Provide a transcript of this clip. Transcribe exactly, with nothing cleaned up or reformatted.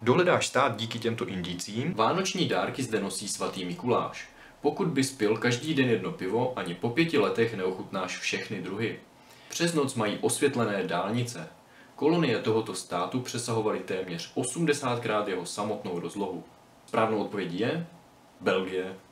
Dohledáš stát díky těmto indicím? Vánoční dárky zde nosí svatý Mikuláš. Pokud bys pil každý den jedno pivo, ani po pěti letech neochutnáš všechny druhy. Přes noc mají osvětlené dálnice. Kolonie tohoto státu přesahovaly téměř osmdesátkrát jeho samotnou rozlohu. Správnou odpovědí je Belgie.